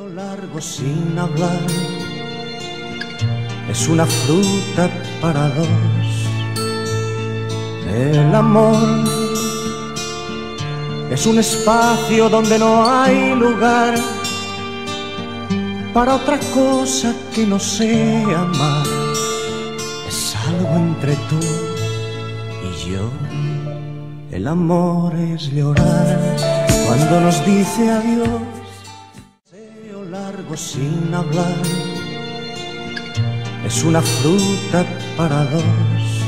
Largo sin hablar, es una fruta para dos. El amor es un espacio donde no hay lugar para otra cosa que no sea amar. Es algo entre tú y yo. El amor es llorar cuando nos dice adiós. Largo sin hablar, es una fruta para dos.